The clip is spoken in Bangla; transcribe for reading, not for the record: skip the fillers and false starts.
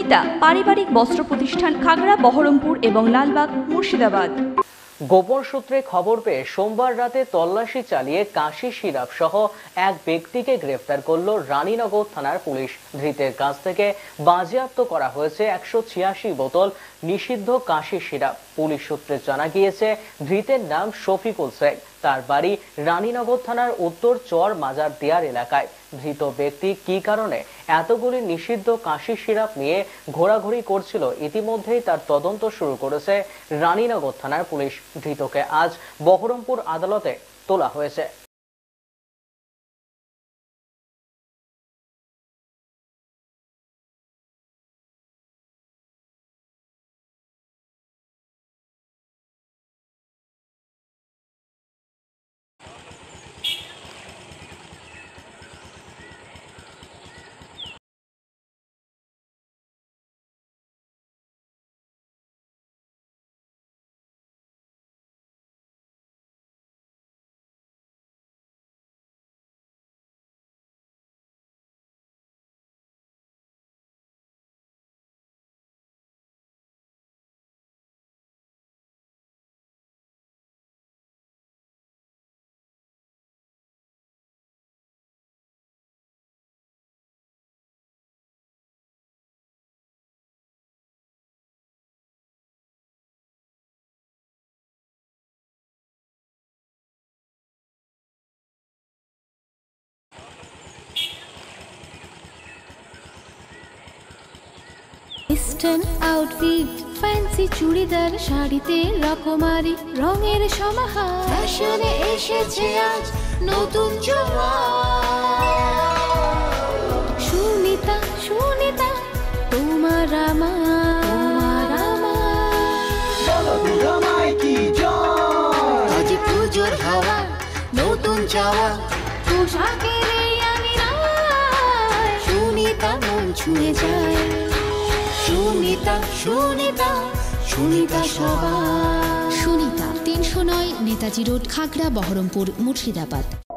সুনিতা পারিবারিক বস্ত্র প্রতিষ্ঠান খাগড়া বহরমপুর এবং লালবাগ মুর্শিদাবাদ। গোপন সূত্রে খবর পেয়ে সোমবার রাতে তল্লাশি চালিয়ে কাশি সিরাপ সহ এক ব্যক্তিকে গ্রেফতার করল রানীনগর থানার পুলিশ। ধৃতের কাছ থেকে বাজেয়াপ্ত করা হয়েছে 186 বোতল নিষিদ্ধ কাশি সিরাপ। পুলিশ সূত্রে জানা গিয়েছে, ধৃতের নাম শফিকুল শেখ। তার বাড়ি রানীনগর থানার উত্তর চর মাজার দেয়ার এলাকায়। ধৃত ব্যক্তি কি কারণে এতগুলি নিষিদ্ধ কাশি সিরাপ নিয়ে ঘোরাঘুরি করছিল, ইতিমধ্যেই তার তদন্ত শুরু করেছে রানীনগর থানার পুলিশ। ধৃতকে আজ বহরমপুর আদালতে তোলা হয়েছে। ওয়েস্টার্ন আউটফিট, ফ্যান্সি চুড়িদার, শাড়িতে রকমারি রঙের সমাহার। ফ্যাশনে এসেছে আজ নতুন সুনিতা, সুনিতা তোমার আমার আজ পুজোর হাওয়া, নতুন চাওয়া পোশাকের আমি সুনিতা মন ছুঁয়ে যায়। সুনিতা, সুনিতা, সুনিতা সবার। সুনিতা 309 নেতাজি রোড, খাগড়া বহরমপুর মুর্শিদাবাদ।